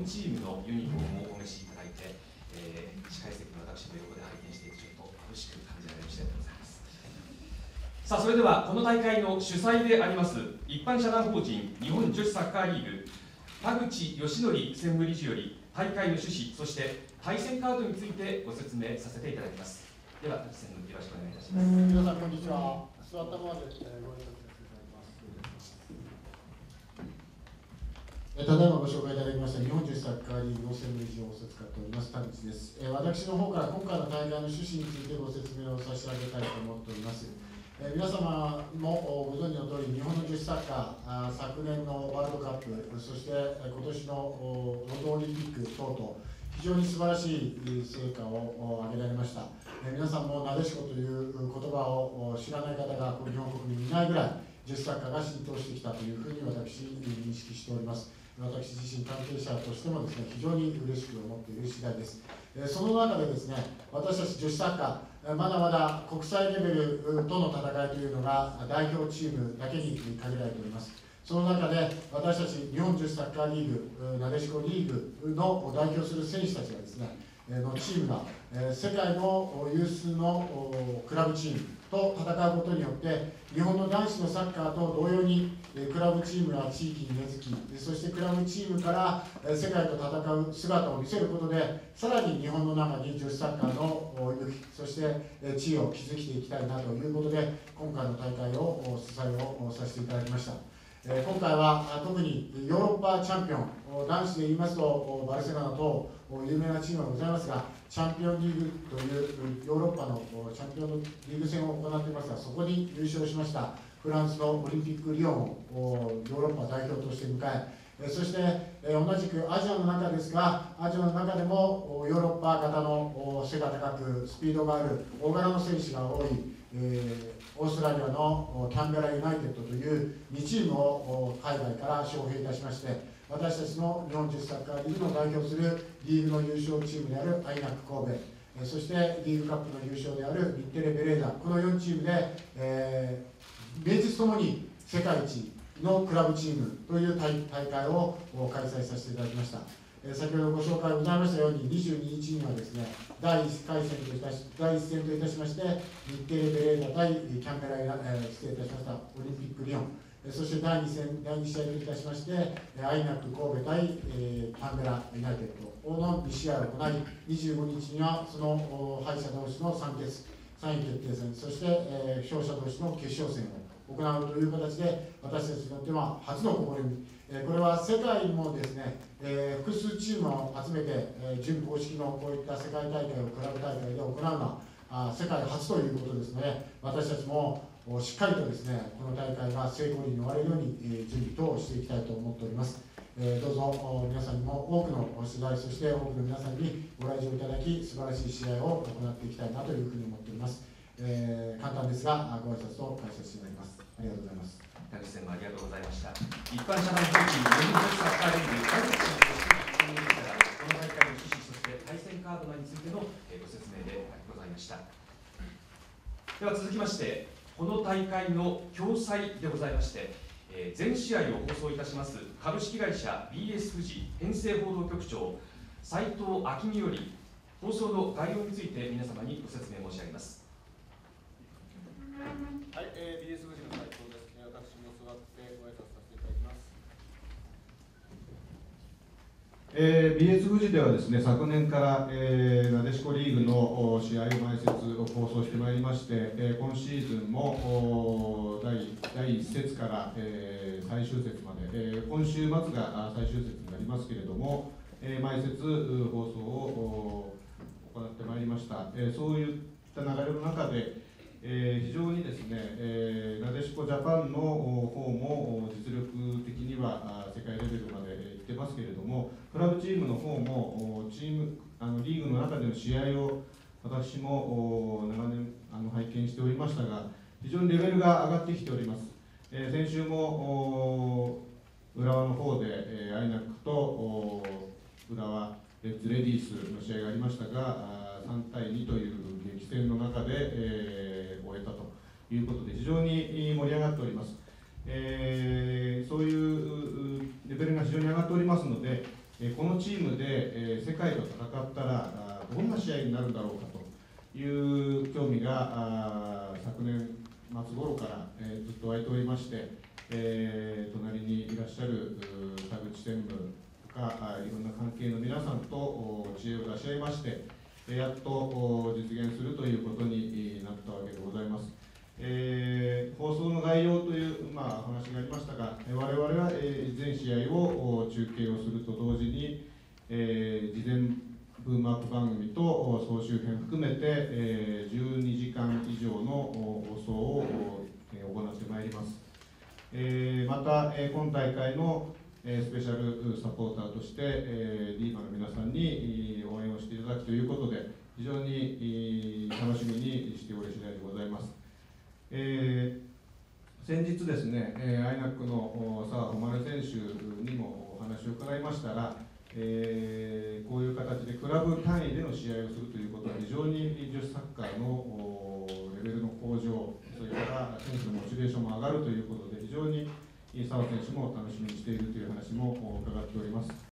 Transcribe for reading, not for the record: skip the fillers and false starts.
チームのユニフォームをお召しいただいて、司会席の私の横で拝見していてちょっと眩しく感じられる次第でございます。さあ、それではこの大会の主催であります一般社団法人日本女子サッカーリーグ田口義則専務理事より大会の趣旨、そして対戦カードについてご説明させていただきます。では田口専務、よろしくお願いいたします。 皆さんこんにちは。座ったままでご挨拶させていただきます。ただいまご紹介いただきました日本女子サッカーリーグの専務理事を仰せつかっております田口です。私の方から今回の大会の趣旨についてご説明を差し上げたいと思っております。皆様もご存知の通り、日本の女子サッカー、昨年のワールドカップ、そして今年のロンドンオリンピック等々、非常に素晴らしい成果を上げられました。皆さんもなでしこという言葉を知らない方が日本国民にいないぐらい、女子サッカーが浸透してきたというふうに私、認識しております。私自身、関係者としてもですね、非常に嬉しく思っている次第です。その中でですね、私たち女子サッカー、まだまだ国際レベルとの戦いというのが代表チームだけに限られております。その中で私たち日本女子サッカーリーグ、なでしこリーグの代表する選手たちがですね、のチームが世界の有数のクラブチームと戦うことによって日本の男子のサッカーと同様にクラブチームが地域に根付き、そしてクラブチームから世界と戦う姿を見せることでさらに日本の中に女子サッカーの勇気、そして地位を築いていきたいなということで今回の大会を主催をさせていただきました。今回は特にヨーロッパチャンピオン、男子で言いますとバルセロナ等有名なチームがございますが、チャンピオンリーグというヨーロッパのチャンピオンリーグ戦を行っていますが、そこに優勝しましたフランスのオリンピックリオンをヨーロッパ代表として迎え、そして同じくアジアの中ですが、アジアの中でもヨーロッパ型の背が高くスピードがある大柄の選手が多いオーストラリアのキャンベラユナイテッドという2チームを海外から招聘いたしまして、私たちの日本女子サッカーリーグの代表するリーグの優勝チームであるアイナック神戸、そしてリーグカップの優勝である日テレベレーザ、この4チームで、名実ともに世界一のクラブチームという大会を開催させていただきました。先ほどご紹介ございましたように、22日にはですね、第1戦といたしまして、日テレベレーザ対キャンベラ失礼いたしましたオリンピックリオン、そして第2試合といたしまして、アイナック神戸対キャンベラユナイテッドの2試合を行い、25日にはその敗者同士の3位決定戦、そして、勝者同士の決勝戦を行うという形で、私たちにとっては初の試み、これは世界もですね、複数チームを集めて、準公式のこういった世界大会をクラブ大会で行うのは世界初ということですので、私たちもしっかりとですね、この大会が成功に終われるように準備等をしていきたいと思っております。どうぞ皆さんにも多くの取材、そして多くの皆さんにご来場いただき、素晴らしい試合を行っていきたいなというふうに思っております。簡単ですが、ご挨拶と解説してまいります。ありがとうございます。 田口専務、ありがとうございました。一般社団法人日本女子サッカーリーグ田口社長にこの大会の趣旨、そして対戦カードについてのご説明でございました。では続きまして、この大会の共催でございまして、全試合を放送いたします株式会社 BS 富士編成報道局長斉藤明美より放送の概要について皆様にご説明申し上げます。 はい、BS 富士の斉藤です。私も座ってご挨拶させていただきます。 BS 富士ではですね、昨年から、なでしこリーグの試合を毎節放送してまいりまして、今シーズンも第1節から、最終節まで、今週末が最終節になりますけれども、毎節放送を行ってまいりました。そういった流れの中で、非常にですね、なでしこジャパンの方も実力的には世界レベルまで行ってますけれども、クラブチームの方もリーグの中での試合を私も長年拝見しておりましたが、非常にレベルが上がってきております。先週も浦和の方でアイナックと浦和レッズレディースの試合がありましたが、3対2という激戦の中で、終えたということで非常に盛り上がっております。そういうレベルが非常に上がっておりますので、このチチームで、世界と戦ったらどんな試合になるんだろうかという興味が昨年末頃から、ずっと湧いておりまして、隣にいらっしゃる田口専務とかいろんな関係の皆さんと知恵を出し合いまして、やっと実現するということになったわけでございます。放送の概要という、話がありましたが、我々は全試合を中継をすると同時に、事前ブームアップ番組と総集編含めて、12時間以上の放送を行ってまいります。また、今大会のスペシャルサポーターとして、ディーバの皆さんに応援をしていただくということで、非常に楽しみにしておる次第でございます。先日ですね、アイナックの澤穂希選手にもお話を伺いましたら、こういう形でクラブ単位での試合をするということは非常に女子サッカーのレベルの向上、それから選手のモチベーションも上がるということで、非常に澤選手も楽しみにしているという話も伺っております。